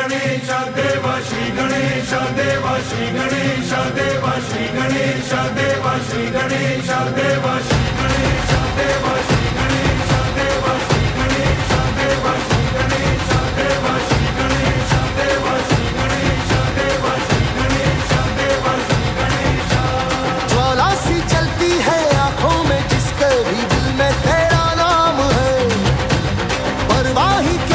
गणेश देवा श्री गणेश देवा श्री गणेश देवा श्री गणेश देवा श्री गणेश देवा श्री गणेश देवा श्री गणेश देवा श्री गणेश देवा श्री गणेश देवा श्री गणेश देवा श्री गणेश देवा श्री गणेश देवा श्री गणेश। ज्वाला सी चलती है आंखों में जिसके भी दिल में तेरा नाम है, परवाही